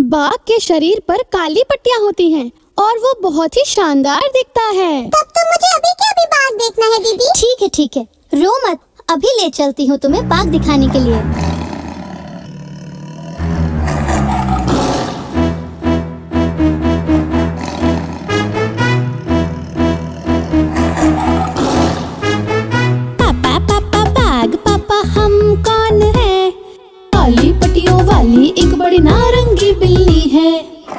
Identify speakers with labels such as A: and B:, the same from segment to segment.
A: बाघ के शरीर पर काली पट्टियाँ होती हैं और वो बहुत ही शानदार दिखता है।
B: तब तो मुझे अभी के अभी बाघ देखना है दीदी।
C: ठीक है, रो मत, अभी ले चलती हूँ तुम्हें बाघ दिखाने के लिए।
A: काली पट्टियों वाली एक बड़ी नारंगी बिल्ली है।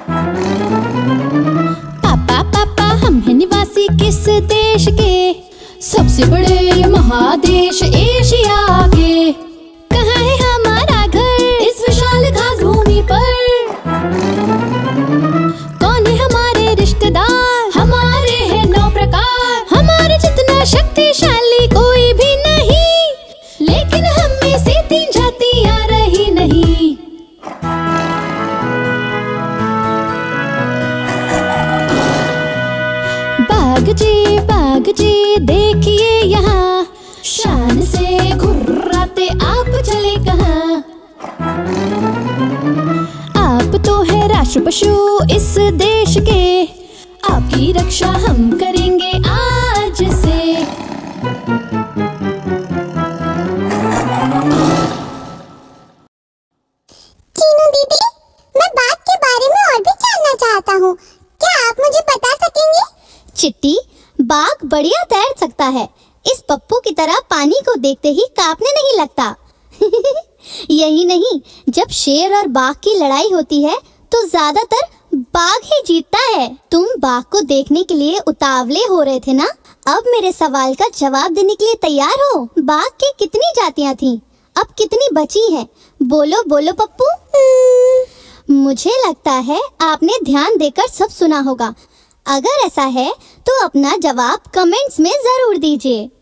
A: पापा हम हैं निवासी किस देश के? सबसे बड़े महादेश एशिया के। कहाँ है हमारा घर इस विशाल घास भूमि पर? कौन है हमारे रिश्तेदार? हमारे हैं 9 प्रकार। हमारे जितना शक्तिशाली कोई भी नहीं, लेकिन हम में से 3 जातियां रही नहीं। बाघ जी देखिए यहाँ, शान से घुर्राते आप चले कहाँ? आप तो है राष्ट्र पशु इस देश के, आपकी रक्षा हम करेंगे आज से।
B: चीनू दीदी, मैं बाघ के बारे में और भी जानना चाहता हूँ, क्या आप मुझे बता सकेंगे?
C: चिट्टी, बाघ बढ़िया तैर सकता है। इस पप्पू की तरह पानी को देखते ही कांपने नहीं लगता। यही नहीं, जब शेर और बाघ की लड़ाई होती है तो ज्यादातर बाघ ही जीतता है। तुम बाघ को देखने के लिए उतावले हो रहे थे ना? अब मेरे सवाल का जवाब देने के लिए तैयार हो? बाघ की कितनी जातियां थीं? अब कितनी बची हैं? बोलो बोलो पप्पू। मुझे लगता है आपने ध्यान देकर सब सुना होगा। अगर ऐसा है तो अपना जवाब कमेंट्स में जरूर दीजिए।